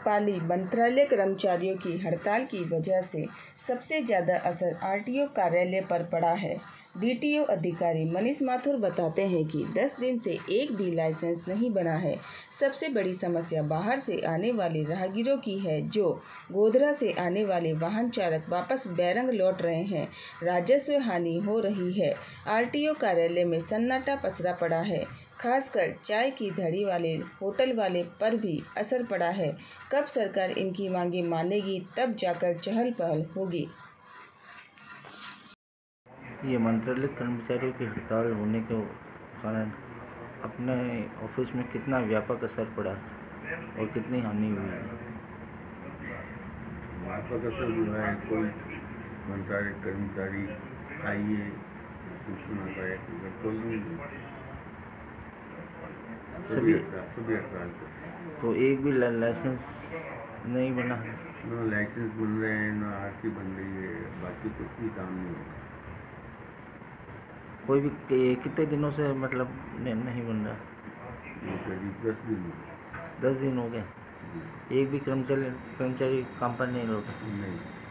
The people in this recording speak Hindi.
पाली मंत्रालय कर्मचारियों की हड़ताल की वजह से सबसे ज़्यादा असर आरटीओ कार्यालय पर पड़ा है। डीटीओ अधिकारी मनीष माथुर बताते हैं कि 10 दिन से एक भी लाइसेंस नहीं बना है। सबसे बड़ी समस्या बाहर से आने वाले राहगीरों की है, जो गोधरा से आने वाले वाहन चालक वापस बैरंग लौट रहे हैं। राजस्व हानि हो रही है। आरटीओ कार्यालय में सन्नाटा पसरा पड़ा है। खासकर चाय की धड़ी वाले होटल वाले पर भी असर पड़ा है। कब सरकार इनकी मांगे मानेगी, तब जाकर चहल पहल होगी। ये मंत्रालय कर्मचारियों की हड़ताल होने के कारण अपने ऑफिस में कितना व्यापक असर पड़ा और कितनी हानि हुई है? व्यापक असर हुआ है। कोई मंत्रालय कर्मचारी आइए सूचना पाए सभी हड़ताल पर। तो एक भी लाइसेंस नहीं बना है? ना लाइसेंस बन रहे हैं, ना आरसी बन रही है, बाकी कुछ भी काम नहीं होगा। कोई भी कितने दिनों से मतलब नहीं बन रहा? करीब 10 दिन 10 दिन हो गए। एक भी कर्मचारी काम पर नहीं लौटा? नहीं।